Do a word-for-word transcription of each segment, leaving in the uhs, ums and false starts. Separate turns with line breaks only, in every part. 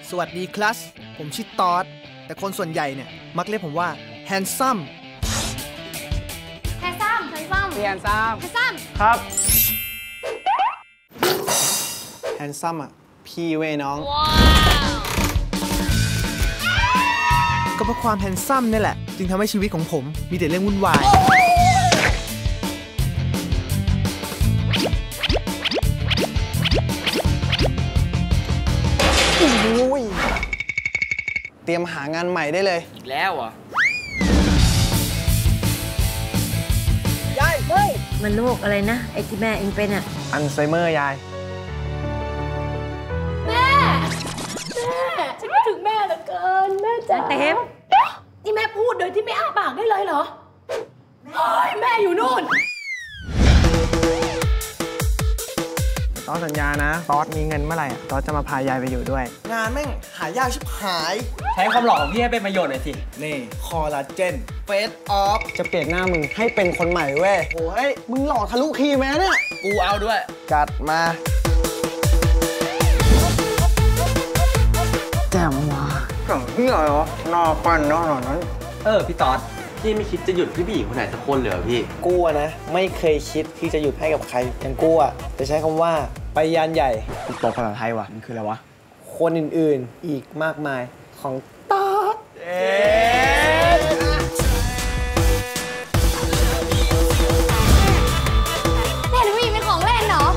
สวัสดีคลาสผมชื่อตอดแต่คนส่วนใหญ่เนี่ยมักเรียกผมว่าแฮนซัม
แฮนซัมแฮนซัม
แฮนซัม
แฮนซัม
ครับ
แฮนซัมอ่ะพี่เว้ยน้องก็เพราะความแฮนซัมนี่แหละจึงทำให้ชีวิตของผมมีแต่เรื่องวุ่นวายเตรียมหางานใหม่ได้เลย
อีกแล้วเหร
อยายเฮ้ย
มันโรคอะไรนะไอ้ที่แม่เองเป็นอะ
อัลไซเมอร์ยาย
แม่แม่ฉันคิดถึงแม่เหลือเกินแม่จ๋า
เต็ม
นี่แม่พูดโดยที่ไม่อ้าปากได้เลยเหรอเฮ้ยแม่อยู่นู่น
ตอสสัญญานะตอสมีเงินเมื่อไหร่ตอสจะมาพายายไปอยู่ด้วยงานแม่งหายากชิบหาย
ใช้ความหล่อของพี่ให้เป็นประโยชน์หน่อยสิ
นี่คอลลาเจนเฟสออฟจะเปลี่ยนหน้ามึงให้เป็นคนใหม่เว้ยโอ้ยมึงหล่อทะลุคีแม้เนี่ย
กูเอาด้วย
จัดมาแจ่มว่ะสั่งเหี้ยเหรอหน้าปั้นหน้าหน่อยนั้น
เออพี่ตอดพี่ไม่คิดจะหยุดพี่ผู้หญิงคนไหนสักคนเลยเหรอพี่
กูนะไม่เคยคิดที่จะหยุดให้กับใครอย่างกูอ่ะจะใช้คำว่าไปยานใหญ่
กูตกภาษาไทยว่ะมันคืออะไรวะ
คนอื่นๆอีกมากมายของตอดเอ๊
แม่หนูมีเป็นของเล่นเหรอ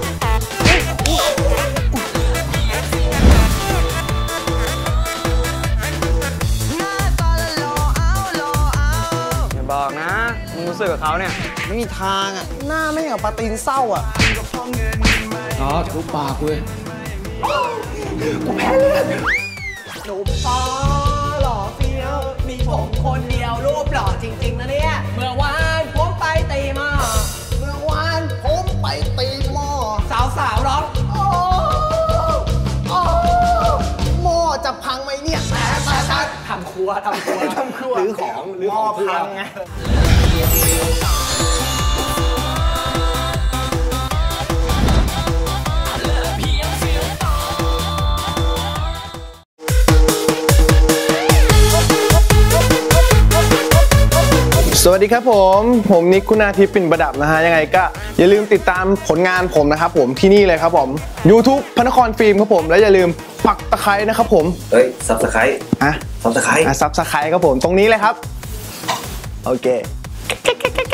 บอกนะมึงรู้สึกกับเขาเนี่ย
ไม่มีทางอ่ะหน้าไม่กับปาตีนเศร้าอ่ะ
อ๋อทุบปากเว้ย
กูแพ้เลือดหนุ่มตาหล่อเฟี้ยวมีผมคนเดียวรูปหล่อจริงๆนะเนี่ยเมื่อวานผมไปตีหม้อเมื่อวานผมไปตีหม้อสาวสาวร้องโอ้โอ้หม้อจะพังไหมเนี่ยแต่แต่
ทำครัวทำครัว
ทำครัวหรือของหรือของพังไงสวัสดีครับผมผมนิกคุณาทิพย์ปิ่นประดับนะฮะยังไงก็อย่าลืมติดตามผลงานผมนะครับผมที่นี่เลยครับผม YouTube พระนครฟิล์มครับผมและอย่าลืมปักตะไคร้นะครับผม
เฮ้ยซับสไคร้
อะ
ซับสไคร้
อะซับสไคร้ครับผมตรงนี้เลยครับโอเค